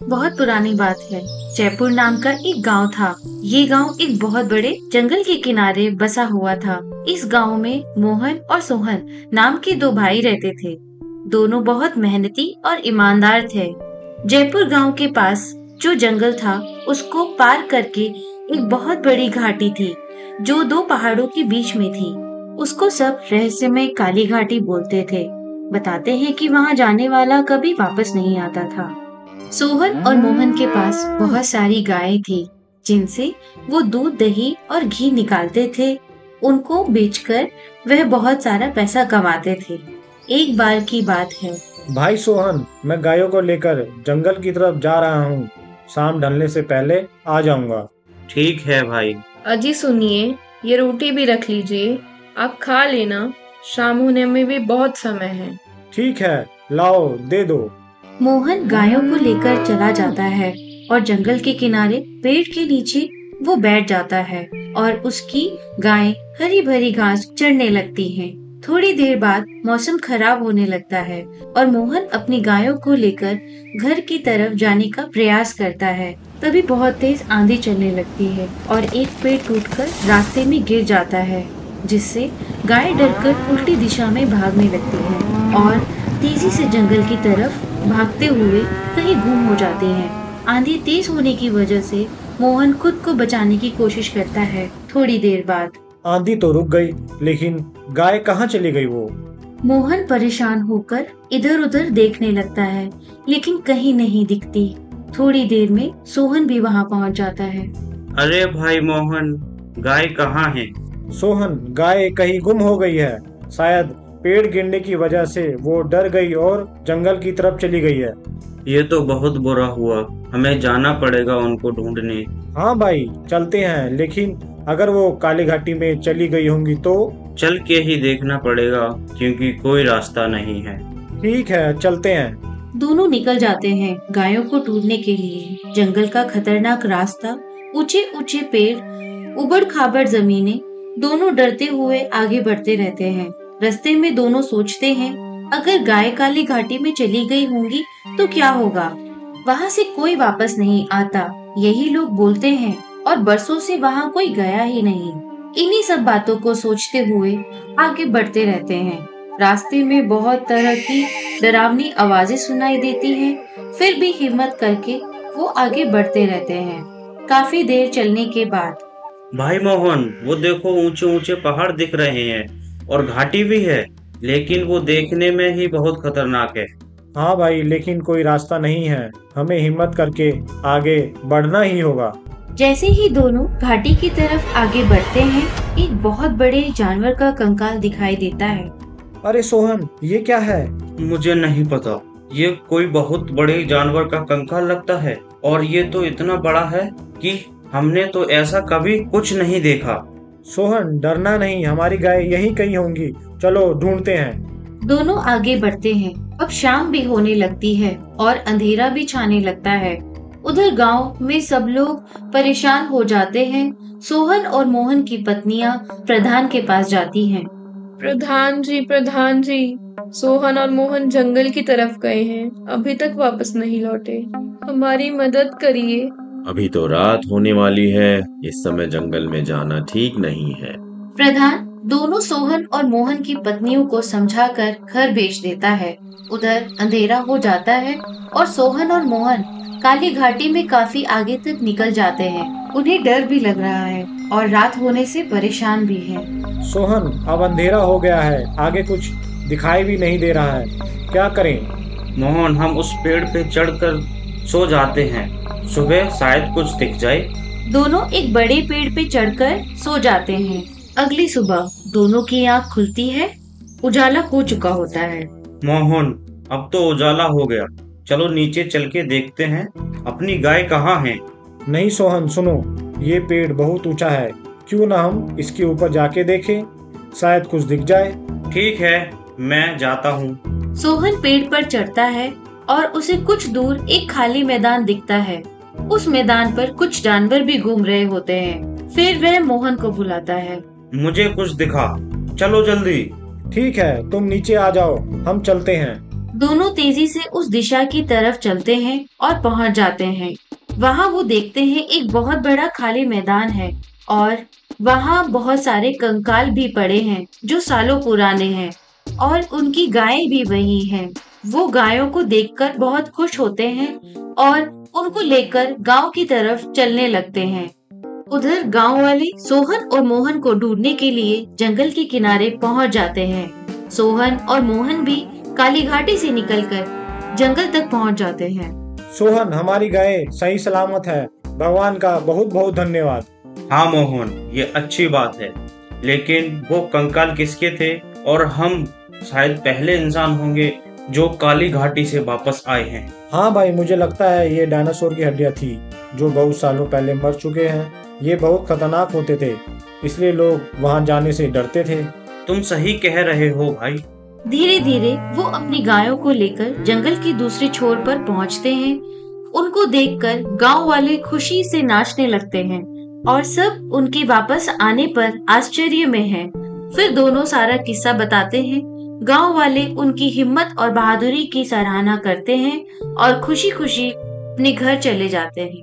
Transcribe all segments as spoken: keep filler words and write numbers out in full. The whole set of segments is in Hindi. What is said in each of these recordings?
बहुत पुरानी बात है। जयपुर नाम का एक गांव था। ये गांव एक बहुत बड़े जंगल के किनारे बसा हुआ था। इस गांव में मोहन और सोहन नाम के दो भाई रहते थे। दोनों बहुत मेहनती और ईमानदार थे। जयपुर गांव के पास जो जंगल था, उसको पार करके एक बहुत बड़ी घाटी थी, जो दो पहाड़ों के बीच में थी। उसको सब रहस्यमय काली घाटी बोलते थे। बताते हैं कि वहाँ जाने वाला कभी वापस नहीं आता था। सोहन और मोहन के पास बहुत सारी गायें थी, जिनसे वो दूध, दही और घी निकालते थे। उनको बेचकर वह बहुत सारा पैसा कमाते थे। एक बार की बात है। भाई सोहन, मैं गायों को लेकर जंगल की तरफ जा रहा हूँ। शाम ढलने से पहले आ जाऊंगा। ठीक है भाई। अजी सुनिए, ये रोटी भी रख लीजिए, आप खा लेना। शाम होने में भी बहुत समय है। ठीक है, लाओ दे दो। मोहन गायों को लेकर चला जाता है और जंगल के किनारे पेड़ के नीचे वो बैठ जाता है और उसकी गायें हरी भरी घास चरने लगती हैं। थोड़ी देर बाद मौसम खराब होने लगता है और मोहन अपनी गायों को लेकर घर की तरफ जाने का प्रयास करता है। तभी बहुत तेज आंधी चलने लगती है और एक पेड़ टूटकर रास्ते में गिर जाता है, जिससे गाय डरकर उल्टी दिशा में भागने लगती है और तेजी से जंगल की तरफ भागते हुए कहीं गुम हो जाते हैं। आंधी तेज होने की वजह से मोहन खुद को बचाने की कोशिश करता है। थोड़ी देर बाद आंधी तो रुक गई, लेकिन गाय कहाँ चली गई वो? मोहन परेशान होकर इधर उधर देखने लगता है, लेकिन कहीं नहीं दिखती। थोड़ी देर में सोहन भी वहाँ पहुँच जाता है। अरे भाई मोहन, गाय कहाँ है? सोहन, गाय कहीं गुम हो गई है। शायद पेड़ गिरने की वजह से वो डर गई और जंगल की तरफ चली गई है। ये तो बहुत बुरा हुआ, हमें जाना पड़ेगा उनको ढूंढने। हाँ भाई, चलते हैं, लेकिन अगर वो काली घाटी में चली गई होंगी तो? चल के ही देखना पड़ेगा, क्योंकि कोई रास्ता नहीं है। ठीक है, चलते हैं। दोनों निकल जाते हैं गायों को ढूंढने के लिए। जंगल का खतरनाक रास्ता, ऊंचे ऊंचे पेड़, उबड़ खाबड़ जमीनें, दोनों डरते हुए आगे बढ़ते रहते हैं। रास्ते में दोनों सोचते हैं, अगर गाय काली घाटी में चली गई होंगी तो क्या होगा। वहाँ से कोई वापस नहीं आता, यही लोग बोलते हैं, और बरसों से वहाँ कोई गया ही नहीं। इन्हीं सब बातों को सोचते हुए आगे बढ़ते रहते हैं। रास्ते में बहुत तरह की डरावनी आवाजें सुनाई देती हैं, फिर भी हिम्मत करके वो आगे बढ़ते रहते हैं। काफी देर चलने के बाद भाई मोहन, वो देखो, ऊंचे ऊंचे पहाड़ दिख रहे हैं और घाटी भी है, लेकिन वो देखने में ही बहुत खतरनाक है। हाँ भाई, लेकिन कोई रास्ता नहीं है। हमें हिम्मत करके आगे बढ़ना ही होगा। जैसे ही दोनों घाटी की तरफ आगे बढ़ते हैं, एक बहुत बड़े जानवर का कंकाल दिखाई देता है। अरे सोहन, ये क्या है? मुझे नहीं पता, ये कोई बहुत बड़े जानवर का कंकाल लगता है, और ये तो इतना बड़ा है कि हमने तो ऐसा कभी कुछ नहीं देखा। सोहन, डरना नहीं, हमारी गाय यहीं कहीं होंगी। चलो ढूंढते हैं। दोनों आगे बढ़ते हैं। अब शाम भी होने लगती है और अंधेरा भी छाने लगता है। उधर गांव में सब लोग परेशान हो जाते हैं। सोहन और मोहन की पत्नियां प्रधान के पास जाती हैं। प्रधान जी, प्रधान जी, सोहन और मोहन जंगल की तरफ गए हैं, अभी तक वापस नहीं लौटे। हमारी मदद करिए। अभी तो रात होने वाली है, इस समय जंगल में जाना ठीक नहीं है। प्रधान दोनों सोहन और मोहन की पत्नियों को समझाकर घर भेज देता है। उधर अंधेरा हो जाता है और सोहन और मोहन काली घाटी में काफी आगे तक निकल जाते हैं। उन्हें डर भी लग रहा है और रात होने से परेशान भी है। सोहन, अब अंधेरा हो गया है, आगे कुछ दिखाई भी नहीं दे रहा है, क्या करें? मोहन, हम उस पेड़ पे चढ़कर सो जाते हैं, सुबह शायद कुछ दिख जाए। दोनों एक बड़े पेड़ पे चढ़कर सो जाते हैं। अगली सुबह दोनों की आँख खुलती है। उजाला हो चुका होता है। मोहन, अब तो उजाला हो गया, चलो नीचे चल के देखते हैं अपनी गाय कहाँ है। नहीं सोहन, सुनो, ये पेड़ बहुत ऊंचा है, क्यों ना हम इसके ऊपर जाके देखें, शायद कुछ दिख जाए। ठीक है, मैं जाता हूँ। सोहन पेड़ पर चढ़ता है और उसे कुछ दूर एक खाली मैदान दिखता है। उस मैदान पर कुछ जानवर भी घूम रहे होते हैं। फिर वह मोहन को बुलाता है। मुझे कुछ दिखा, चलो जल्दी। ठीक है, तुम नीचे आ जाओ, हम चलते हैं। दोनों तेजी से उस दिशा की तरफ चलते हैं और पहुंच जाते हैं। वहां वो देखते हैं एक बहुत बड़ा खाली मैदान है और वहां बहुत सारे कंकाल भी पड़े हैं जो सालों पुराने हैं और उनकी गायें भी वही हैं। वो गायों को देखकर बहुत खुश होते हैं और उनको लेकर गांव की तरफ चलने लगते हैं। उधर गांव वाले सोहन और मोहन को ढूंढने के लिए जंगल के किनारे पहुंच जाते हैं। सोहन और मोहन भी काली घाटी से निकलकर जंगल तक पहुंच जाते हैं। सोहन, हमारी गाय सही सलामत है। भगवान का बहुत बहुत धन्यवाद। हाँ मोहन, ये अच्छी बात है, लेकिन वो कंकाल किसके थे? और हम शायद पहले इंसान होंगे जो काली घाटी से वापस आए हैं। हाँ भाई, मुझे लगता है ये डायनासोर की हड्डियाँ थी जो बहुत सालों पहले मर चुके हैं। ये बहुत खतरनाक होते थे, इसलिए लोग वहाँ जाने से डरते थे। तुम सही कह रहे हो भाई। धीरे धीरे वो अपनी गायों को लेकर जंगल की दूसरी छोर पर पहुंचते हैं। उनको देखकर गांव वाले खुशी से नाचने लगते हैं और सब उनके वापस आने पर आश्चर्य में हैं। फिर दोनों सारा किस्सा बताते हैं। गांव वाले उनकी हिम्मत और बहादुरी की सराहना करते हैं और खुशी खुशी अपने घर चले जाते हैं।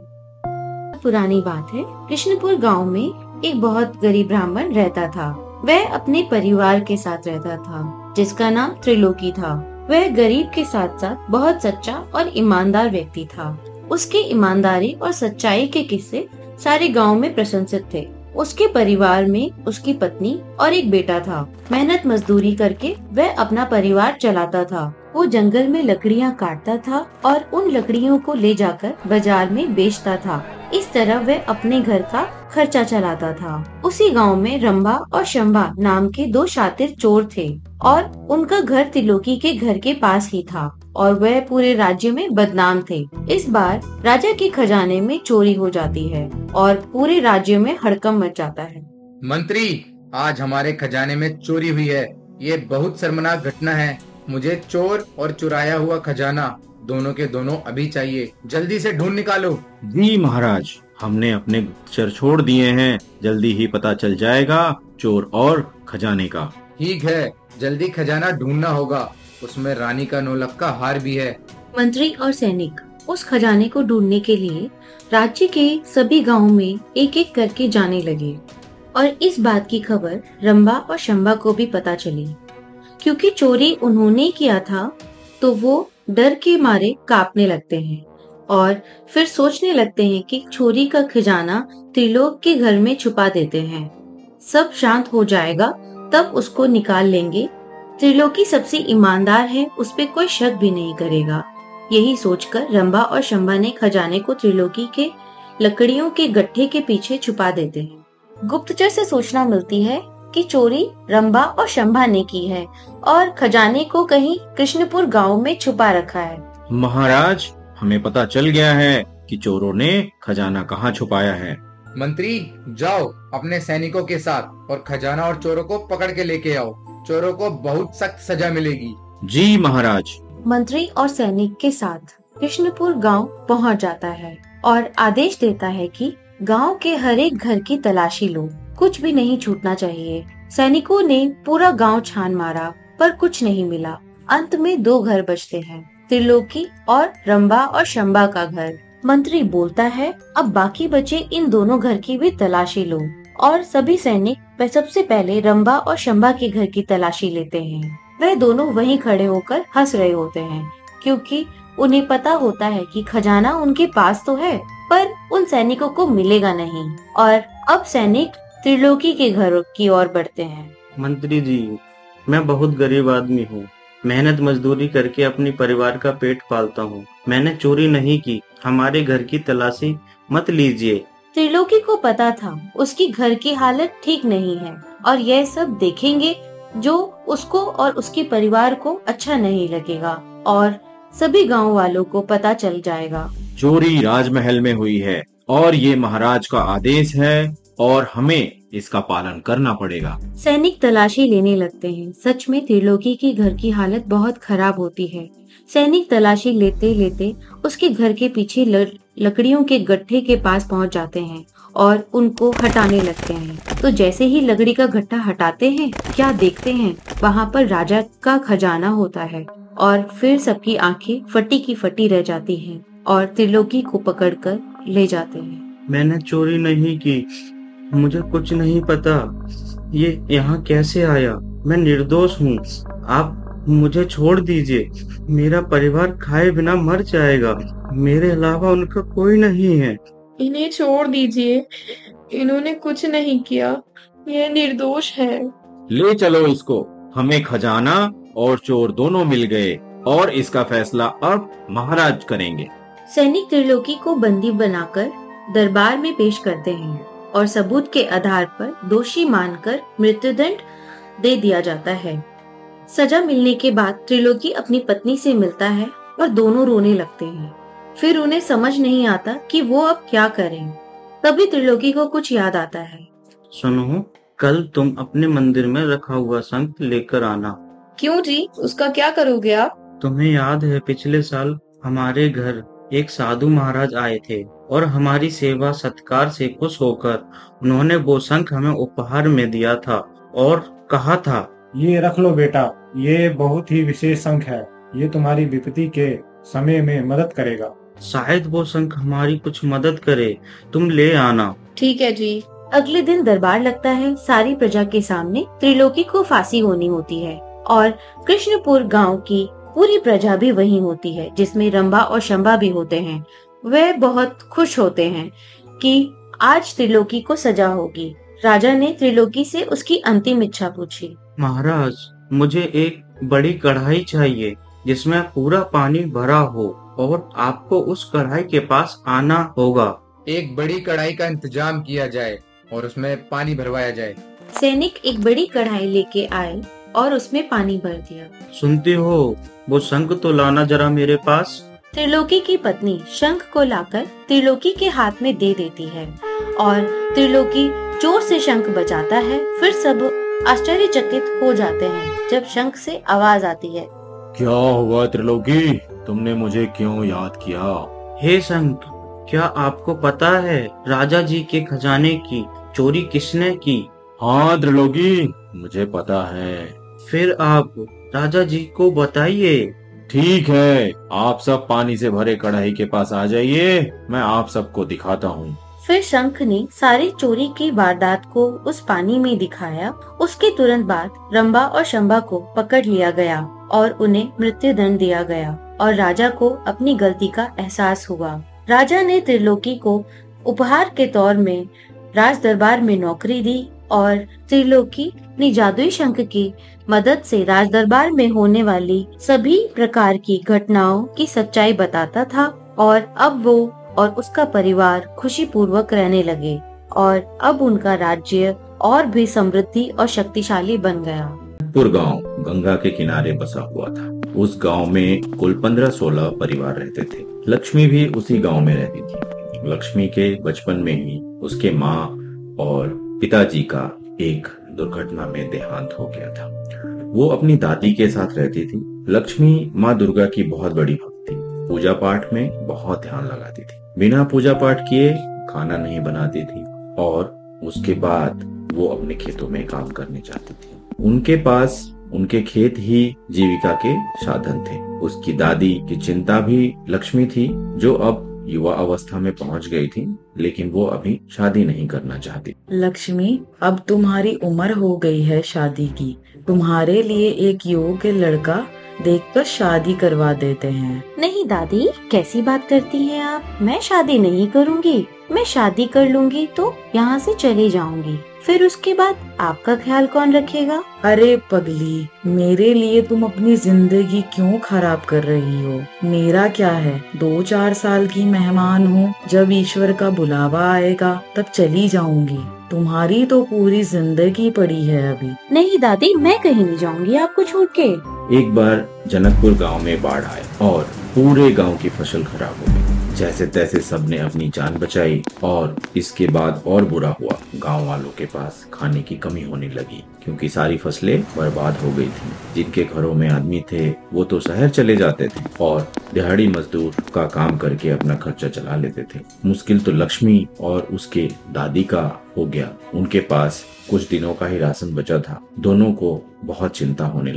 पुरानी बात है, कृष्णपुर गांव में एक बहुत गरीब ब्राह्मण रहता था। वह अपने परिवार के साथ रहता था जिसका नाम त्रिलोकी था। वह गरीब के साथ साथ बहुत सच्चा और ईमानदार व्यक्ति था। उसके ईमानदारी और सच्चाई के किस्से सारे गांव में प्रशंसित थे। उसके परिवार में उसकी पत्नी और एक बेटा था। मेहनत मजदूरी करके वह अपना परिवार चलाता था। वो जंगल में लकड़ियाँ काटता था और उन लकड़ियों को ले जाकर बाजार में बेचता था। इस तरह वह अपने घर का खर्चा चलाता था। उसी गांव में रंभा और शंभा नाम के दो शातिर चोर थे और उनका घर त्रिलोकी के घर के पास ही था और वह पूरे राज्य में बदनाम थे। इस बार राजा के खजाने में चोरी हो जाती है और पूरे राज्य में हड़कंप मच जाता है। मंत्री, आज हमारे खजाने में चोरी हुई है। ये बहुत शर्मनाक घटना है। मुझे चोर और चुराया हुआ खजाना दोनों के दोनों अभी चाहिए। जल्दी से ढूंढ निकालो। जी महाराज, हमने अपने गुप्तचर छोड़ दिए हैं। जल्दी ही पता चल जाएगा चोर और खजाने का। ठीक है, जल्दी खजाना ढूंढना होगा। उसमें रानी का नौलक्खा हार भी है। मंत्री और सैनिक उस खजाने को ढूंढने के लिए राज्य के सभी गांवों में एक एक करके जाने लगे और इस बात की खबर रंभा और शंभा को भी पता चली। क्योंकि चोरी उन्होंने किया था तो वो डर के मारे कांपने लगते हैं और फिर सोचने लगते हैं कि चोरी का खजाना त्रिलोक के घर में छुपा देते हैं। सब शांत हो जाएगा तब उसको निकाल लेंगे। त्रिलोकी सबसे ईमानदार है, उस पे कोई शक भी नहीं करेगा। यही सोचकर रंभा और शंभा ने खजाने को त्रिलोकी के लकड़ियों के गट्ठे के पीछे छुपा देते हैं। गुप्तचर से सूचना मिलती है कि चोरी रंभा और शंभा ने की है और खजाने को कहीं कृष्णपुर गांव में छुपा रखा है। महाराज, हमें पता चल गया है कि चोरों ने खजाना कहाँ छुपाया है। मंत्री, जाओ अपने सैनिकों के साथ और खजाना और चोरों को पकड़ के लेके आओ। चोरों को बहुत सख्त सजा मिलेगी। जी महाराज। मंत्री और सैनिक के साथ कृष्णपुर गांव पहुंच जाता है और आदेश देता है कि गांव के हर एक घर की तलाशी लो, कुछ भी नहीं छूटना चाहिए। सैनिकों ने पूरा गांव छान मारा पर कुछ नहीं मिला। अंत में दो घर बचते हैं, त्रिलोकी और रंभा और शंभा का घर। मंत्री बोलता है, अब बाकी बचे इन दोनों घर की भी तलाशी लो और सभी सैनिक वह सबसे पहले रंभा और शंभा के घर की तलाशी लेते हैं। वह दोनों वहीं खड़े होकर हंस रहे होते हैं क्योंकि उन्हें पता होता है कि खजाना उनके पास तो है पर उन सैनिकों को मिलेगा नहीं। और अब सैनिक त्रिलोकी के घर की ओर बढ़ते हैं। मंत्री जी, मैं बहुत गरीब आदमी हूँ। मेहनत मजदूरी करके अपने परिवार का पेट पालता हूँ। मैंने चोरी नहीं की। हमारे घर की तलाशी मत लीजिए। त्रिलोकी को पता था उसकी घर की हालत ठीक नहीं है और यह सब देखेंगे जो उसको और उसके परिवार को अच्छा नहीं लगेगा और सभी गांव वालों को पता चल जाएगा। चोरी राजमहल में हुई है और ये महाराज का आदेश है और हमें इसका पालन करना पड़ेगा। सैनिक तलाशी लेने लगते हैं। सच में त्रिलोकी के घर की हालत बहुत खराब होती है। सैनिक तलाशी लेते लेते उसके घर के पीछे ल, लकड़ियों के गट्ठे के पास पहुंच जाते हैं और उनको हटाने लगते हैं। तो जैसे ही लकड़ी का गट्ठा हटाते हैं, क्या देखते हैं, वहाँ पर राजा का खजाना होता है। और फिर सबकी आंखें फटी की फटी रह जाती हैं और त्रिलोकी को पकड़कर ले जाते हैं। मैंने चोरी नहीं की, मुझे कुछ नहीं पता। ये यहाँ कैसे आया? मैं निर्दोष हूँ। आप मुझे छोड़ दीजिए। मेरा परिवार खाए बिना मर जाएगा। मेरे अलावा उनका कोई नहीं है। इन्हें छोड़ दीजिए, इन्होंने कुछ नहीं किया, ये निर्दोष है। ले चलो इसको। हमें खजाना और चोर दोनों मिल गए और इसका फैसला अब महाराज करेंगे। सैनिक त्रिलोकी को बंदी बनाकर दरबार में पेश करते हैं और सबूत के आधार पर दोषी मानकर मृत्युदंड दे दिया जाता है। सजा मिलने के बाद त्रिलोकी अपनी पत्नी से मिलता है और दोनों रोने लगते हैं। फिर उन्हें समझ नहीं आता कि वो अब क्या करें। तभी त्रिलोकी को कुछ याद आता है। सुनो, कल तुम अपने मंदिर में रखा हुआ शंख लेकर आना। क्यों जी, उसका क्या करोगे आप? तुम्हें याद है पिछले साल हमारे घर एक साधु महाराज आए थे और हमारी सेवा सत्कार से खुश होकर उन्होंने वो शंख हमें उपहार में दिया था और कहा था, ये रख लो बेटा, ये बहुत ही विशेष शंख है। ये तुम्हारी विपत्ति के समय में मदद करेगा। शायद वो शंख हमारी कुछ मदद करे। तुम ले आना। ठीक है जी। अगले दिन दरबार लगता है। सारी प्रजा के सामने त्रिलोकी को फांसी होनी होती है और कृष्णपुर गांव की पूरी प्रजा भी वहीं होती है, जिसमें रंभा और शंभा भी होते हैं। वे बहुत खुश होते हैं कि आज त्रिलोकी को सजा होगी। राजा ने त्रिलोकी से उसकी अंतिम इच्छा पूछी। महाराज, मुझे एक बड़ी कढ़ाई चाहिए जिसमें पूरा पानी भरा हो और आपको उस कढ़ाई के पास आना होगा। एक बड़ी कढ़ाई का इंतजाम किया जाए और उसमें पानी भरवाया जाए। सैनिक एक बड़ी कढ़ाई लेके आए और उसमें पानी भर दिया। सुनती हो, वो शंख तो लाना जरा मेरे पास। त्रिलोकी की पत्नी शंख को लाकर त्रिलोकी के हाथ में दे देती है और त्रिलोकी जोर से शंख बजाता है। फिर सब आश्चर्यचकित हो जाते हैं जब शंख से आवाज आती है। क्या हुआ त्रिलोकी, तुमने मुझे क्यों याद किया? हे शंख, क्या आपको पता है राजा जी के खजाने की चोरी किसने की? हाँ त्रिलोकी, मुझे पता है। फिर आप राजा जी को बताइए। ठीक है, आप सब पानी से भरे कढ़ाई के पास आ जाइए, मैं आप सबको दिखाता हूँ। फिर शंख ने सारी चोरी की वारदात को उस पानी में दिखाया। उसके तुरंत बाद रंभा और शंभा को पकड़ लिया गया और उन्हें मृत्युदंड दिया गया और राजा को अपनी गलती का एहसास हुआ। राजा ने त्रिलोकी को उपहार के तौर में राज दरबार में नौकरी दी और त्रिलोकी अपनी जादुई शंख की मदद से राज दरबार में होने वाली सभी प्रकार की घटनाओं की सच्चाई बताता था और अब वो और उसका परिवार खुशी पूर्वक रहने लगे और अब उनका राज्य और भी समृद्धि और शक्तिशाली बन गया। पुर गांव गंगा के किनारे बसा हुआ था। उस गांव में कुल पंद्रह सोलह परिवार रहते थे। लक्ष्मी भी उसी गांव में रहती थी। लक्ष्मी के बचपन में ही उसके माँ और पिताजी का एक दुर्घटना में देहांत हो गया था। वो अपनी दादी के साथ रहती थी। लक्ष्मी माँ दुर्गा की बहुत बड़ी भक्त थी। पूजा पाठ में बहुत ध्यान लगाती थी। बिना पूजा पाठ किए खाना नहीं बनाती थी और उसके बाद वो अपने खेतों में काम करने जाती थी। उनके पास उनके खेत ही जीविका के साधन थे। उसकी दादी की चिंता भी लक्ष्मी थी, जो अब युवा अवस्था में पहुंच गई थी, लेकिन वो अभी शादी नहीं करना चाहती। लक्ष्मी, अब तुम्हारी उम्र हो गई है शादी की। तुम्हारे लिए एक योग्य लड़का देखकर शादी करवा देते हैं। नहीं दादी, कैसी बात करती हैं आप? मैं शादी नहीं करूंगी। मैं शादी कर लूंगी तो यहाँ से चली जाऊंगी। फिर उसके बाद आपका ख्याल कौन रखेगा? अरे पगली, मेरे लिए तुम अपनी जिंदगी क्यों खराब कर रही हो? मेरा क्या है, दो चार साल की मेहमान हूँ। जब ईश्वर का बुलावा आएगा तब चली जाऊंगी। तुम्हारी तो पूरी जिंदगी पड़ी है अभी। नहीं दादी, मैं कहीं नहीं जाऊंगी आपको छोड़ के। एक बार जनकपुर गांव में बाढ़ आया और पूरे गांव की फसल खराब हो गई। जैसे तैसे सबने अपनी जान बचाई और इसके बाद और बुरा हुआ। गांव वालों के पास खाने की कमी होने लगी क्योंकि सारी फसलें बर्बाद हो गई थीं। जिनके घरों में आदमी थे वो तो शहर चले जाते थे और दिहाड़ी मजदूर का काम करके अपना खर्चा चला लेते थे। मुश्किल तो लक्ष्मी और उसके दादी का हो गया। उनके पास कुछ दिनों का ही राशन बचा था। दोनों को बहुत चिंता होने लगी।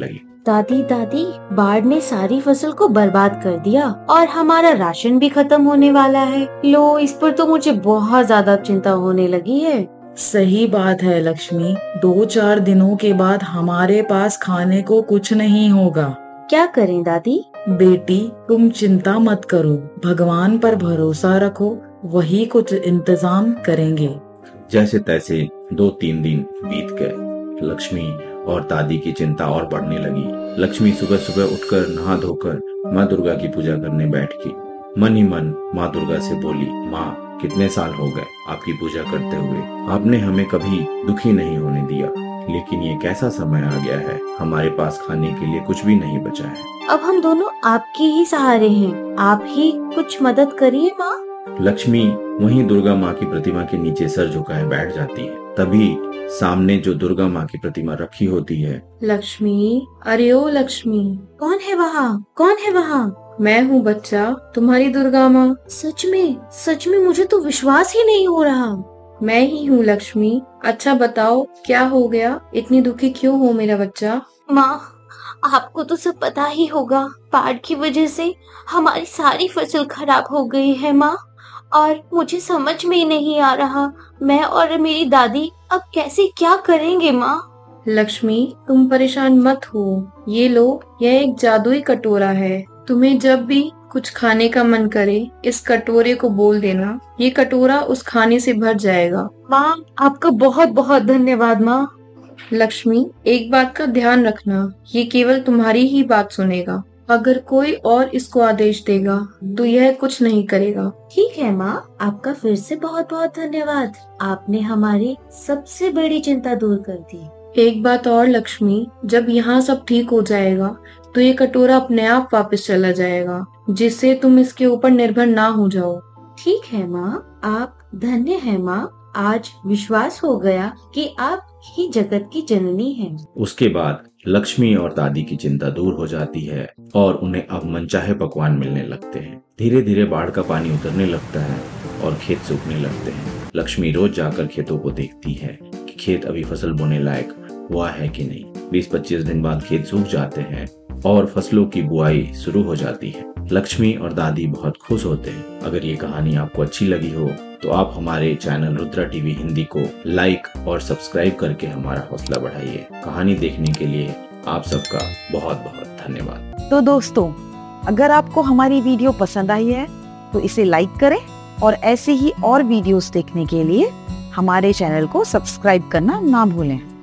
दादी दादी, बाढ़ ने सारी फसल को बर्बाद कर दिया और हमारा राशन भी खत्म होने वाला है। लो, इस पर तो मुझे बहुत ज्यादा चिंता होने लगी है। सही बात है लक्ष्मी, दो चार दिनों के बाद हमारे पास खाने को कुछ नहीं होगा। क्या करें दादी? बेटी, तुम चिंता मत करो, भगवान पर भरोसा रखो, वही कुछ इंतजाम करेंगे। जैसे तैसे दो तीन दिन बीत गए। लक्ष्मी और दादी की चिंता और बढ़ने लगी। लक्ष्मी सुबह सुबह उठकर नहा धोकर माँ दुर्गा की पूजा करने बैठ गई। मन ही मन माँ दुर्गा से बोली, माँ, कितने साल हो गए आपकी पूजा करते हुए, आपने हमें कभी दुखी नहीं होने दिया, लेकिन ये कैसा समय आ गया है, हमारे पास खाने के लिए कुछ भी नहीं बचा है। अब हम दोनों आपके ही सहारे हैं, आप ही कुछ मदद करिए माँ। लक्ष्मी वहीं दुर्गा माँ की प्रतिमा के नीचे सर झुकाए बैठ जाती है। तभी सामने जो दुर्गा माँ की प्रतिमा रखी होती है। लक्ष्मी, अरे ओ लक्ष्मी, कौन है वहाँ? कौन है वहाँ? मैं हूँ बच्चा, तुम्हारी दुर्गा माँ। सच में? सच में? मुझे तो विश्वास ही नहीं हो रहा। मैं ही हूँ लक्ष्मी। अच्छा बताओ, क्या हो गया? इतनी दुखी क्यों हो मेरा बच्चा? माँ, आपको तो सब पता ही होगा, बाढ़ की वजह से हमारी सारी फसल खराब हो गई है माँ, और मुझे समझ में ही नहीं आ रहा मैं और मेरी दादी अब कैसे क्या करेंगे माँ। लक्ष्मी, तुम परेशान मत हो, ये लो, यह एक जादुई कटोरा है। तुम्हें जब भी कुछ खाने का मन करे, इस कटोरे को बोल देना, ये कटोरा उस खाने से भर जाएगा। माँ, आपका बहुत बहुत धन्यवाद माँ। लक्ष्मी, एक बात का ध्यान रखना, ये केवल तुम्हारी ही बात सुनेगा। अगर कोई और इसको आदेश देगा तो यह कुछ नहीं करेगा। ठीक है माँ, आपका फिर से बहुत बहुत धन्यवाद। आपने हमारी सबसे बड़ी चिंता दूर कर दी। एक बात और लक्ष्मी, जब यहाँ सब ठीक हो जाएगा तो ये कटोरा अपने आप वापस चला जाएगा, जिससे तुम इसके ऊपर निर्भर ना हो जाओ। ठीक है माँ, आप धन्य है माँ। आज विश्वास हो गया कि आप ही जगत की जननी हैं। उसके बाद लक्ष्मी और दादी की चिंता दूर हो जाती है और उन्हें अब मनचाहे पकवान मिलने लगते हैं। धीरे धीरे बाढ़ का पानी उतरने लगता है और खेत सूखने लगते हैं। लक्ष्मी रोज जाकर खेतों को देखती है कि खेत अभी फसल बोने लायक हुआ है कि नहीं। बीस पच्चीस दिन बाद खेत सूख जाते हैं और फसलों की बुआई शुरू हो जाती है। लक्ष्मी और दादी बहुत खुश होते हैं। अगर ये कहानी आपको अच्छी लगी हो तो आप हमारे चैनल रुद्रा टीवी हिंदी को लाइक और सब्सक्राइब करके हमारा हौसला बढ़ाइए। कहानी देखने के लिए आप सबका बहुत बहुत धन्यवाद। तो दोस्तों, अगर आपको हमारी वीडियो पसंद आई है तो इसे लाइक करें और ऐसे ही और वीडियोस देखने के लिए हमारे चैनल को सब्सक्राइब करना ना भूलें।